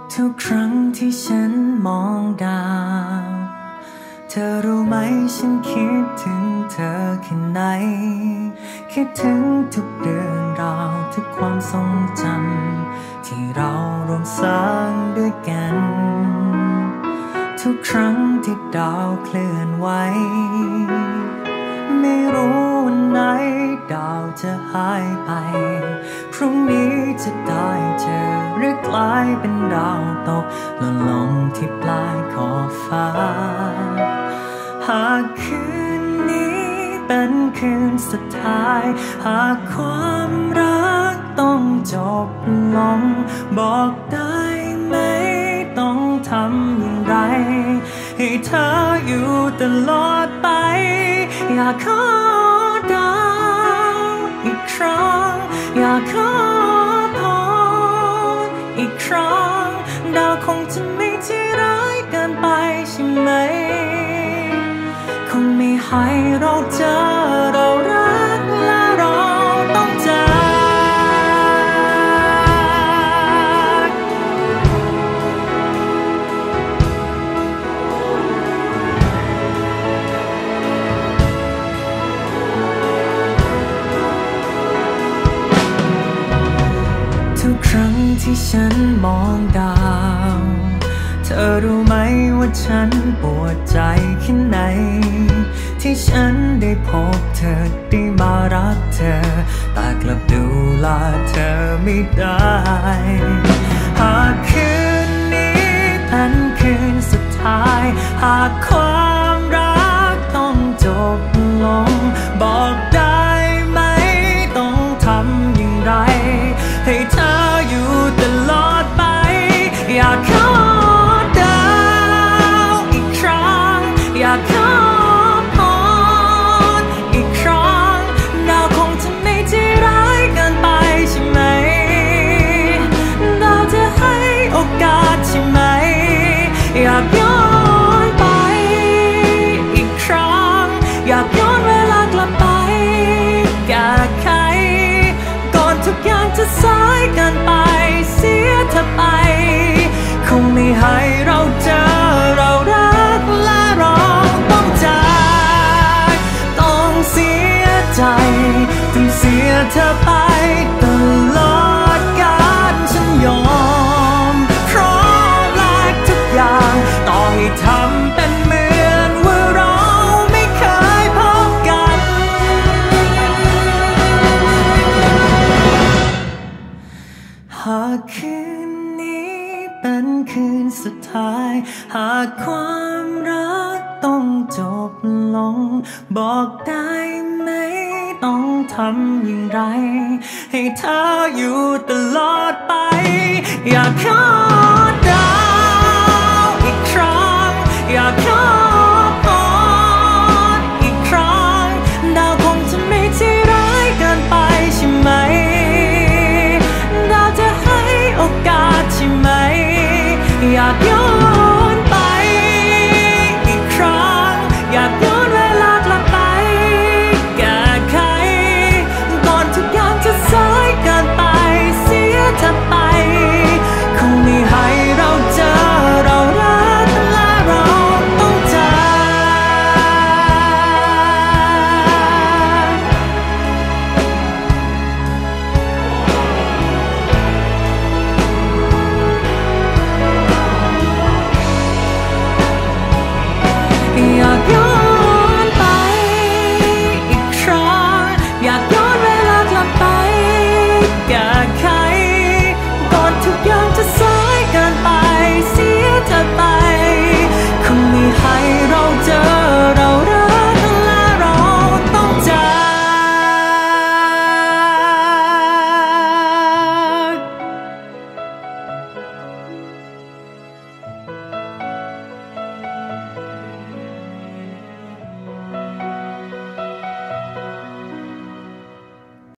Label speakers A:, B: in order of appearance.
A: ทุกครั้งที่ฉันมองดาวเธอรู้ไหมฉันคิดถึงเธอแค่ไหนคิดถึงทุกเรื่องราวทุกความทรงจำที่เราร่วมสร้างด้วยกันทุกครั้งที่ดาวเคลื่อนไหวไม่รู้วันไหนดาวจะหายไปพรุ่งนี้จะได้เจอหรือกลายเป็นดาวตกหล่นลงที่ปลายขอบฟ้าหากคืนนี้เป็นคืนสุดท้ายหากความรักต้องจบลงบอกได้ไหมต้องทำอย่างไรให้เธออยู่ตลอดไปอยากขอดาวอีกครั้งอยากขอพรอีกครั้งดาวคงจะไม่ที่ร้ายเกินไปใช่ไหมคงไม่ให้เราเจอเรารักและเราต้องจากทุกครั้งที่ฉันมองดาวเธอรู้ไหมว่าฉันปวดใจแค่ไหนที่ฉันได้พบเธอได้มารักเธอแต่กลับดูแลเธอไม่ได้หากคืนนี้เป็นคืนสุดท้ายหากความรักต้องจบลงบอกได้ไหมต้องทำอย่างไรให้เธออยู่ตลอดไปอยากขอดาวอีกครั้งอยากขอพรอีกครั้งดาวคงจะไม่ที่ร้ายเกินไปใช่ไหมดาวจะให้โอกาสใช่ไหมอยากย้อนไปอีกครั้งอยากย้อนเวลากลับไปแก้ไขก่อนทุกอย่างจะสายเกินไปเสียเธอไปคงไม่ให้เราเจอเรารักและเราต้องจากต้องเสียใจต้องเสียเธอไปตลอดกาลฉันยอมพร้อมแลกทุกอย่างต่อให้ทำเป็นเหมือนว่าเราไม่เคยพบกันหากคืนนี้เป็นคืนสุดท้ายหากความรักต้องจบลงบอกได้ไหมต้องทำอย่างไรให้เธออยู่ตลอดไปอยากขอดาวอีกครั้งอยากขอพรอีกครั้งดาวคงจะไม่ที่ร้ายเกินไปใช่ไหมดาวจะให้โอกาสใช่ไหมอยากย้อนไปอีกครั้งอยากย้อนเวลากลับไปแก้ไขก่อนทุกอย่างจะสายเกินไปเสียเธอไปคงไม่ให้เราเจอเรารักและเราต้องจากอยากย้อนไปอีกครั้งอยากย้อนเวลากลับไปแก้